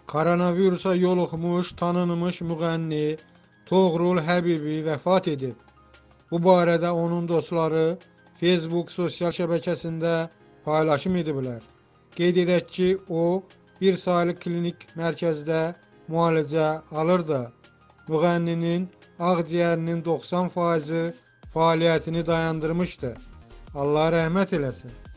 Koronavirusa yoluxmuş tanınmış müğənni Toğrul Həbibi vəfat edib. Bu barədə onun dostları Facebook sosial şəbəkəsində paylaşım ediblər. Qeyd edək ki, o bir saylı klinik mərkəzdə müalicə alırdı. Müğənninin ağciyərinin 90% fəaliyyətini dayandırmışdı. Allah rəhmət eləsin.